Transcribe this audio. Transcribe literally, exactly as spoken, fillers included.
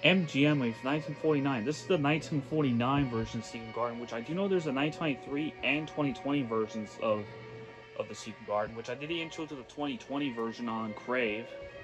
M G M wave nineteen forty-nine. This is the nineteen forty-nine version of Secret Garden, which I do know there's a nineteen twenty-three and twenty twenty versions of of the Secret Garden, which I did the intro to the twenty twenty version on Crave.